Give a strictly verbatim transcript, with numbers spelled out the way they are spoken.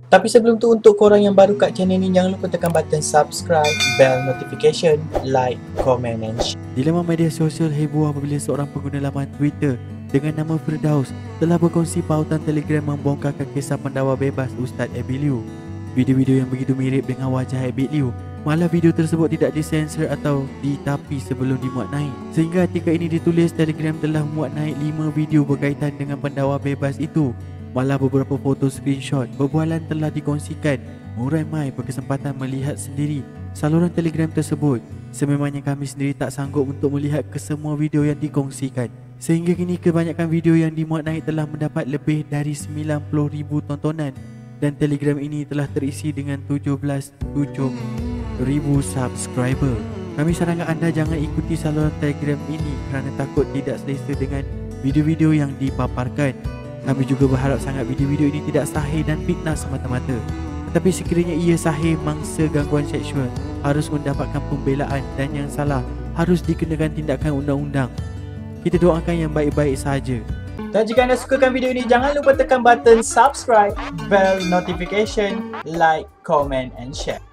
Tapi sebelum tu, untuk korang yang baru kat channel ni, jangan lupa tekan button subscribe, bell notification, like, comment and share. Di laman media sosial heboh apabila seorang pengguna laman Twitter dengan nama Firdaus telah berkongsi pautan Telegram membongkarkan kisah pendakwa bebas Ustaz Abid Liu. Video-video yang begitu mirip dengan wajah Abid Liu, malah video tersebut tidak disensor atau ditapi sebelum dimuat naik. Sehingga ketika ini ditulis, Telegram telah muat naik lima video berkaitan dengan pendakwa bebas itu. Malah beberapa foto screenshot berbualan telah dikongsikan. Ramai berkesempatan melihat sendiri saluran Telegram tersebut. Sememangnya kami sendiri tak sanggup untuk melihat kesemua video yang dikongsikan. Sehingga kini kebanyakan video yang dimuat naik telah mendapat lebih dari sembilan puluh ribu tontonan. Dan Telegram ini telah terisi dengan tujuh belas tujuh ribu subscriber. Kami sarankan anda jangan ikuti saluran Telegram ini kerana takut tidak selesa dengan video-video yang dipaparkan. Kami juga berharap sangat video-video ini tidak sahih dan fitnah semata-mata. Tetapi sekiranya ia sahih mangsa gangguan seksual, harus mendapatkan pembelaan, dan yang salah harus dikenakan tindakan undang-undang. Kita doakan yang baik-baik saja. Dan jika anda sukakan video ini, jangan lupa tekan button subscribe, bell notification, like, comment and share.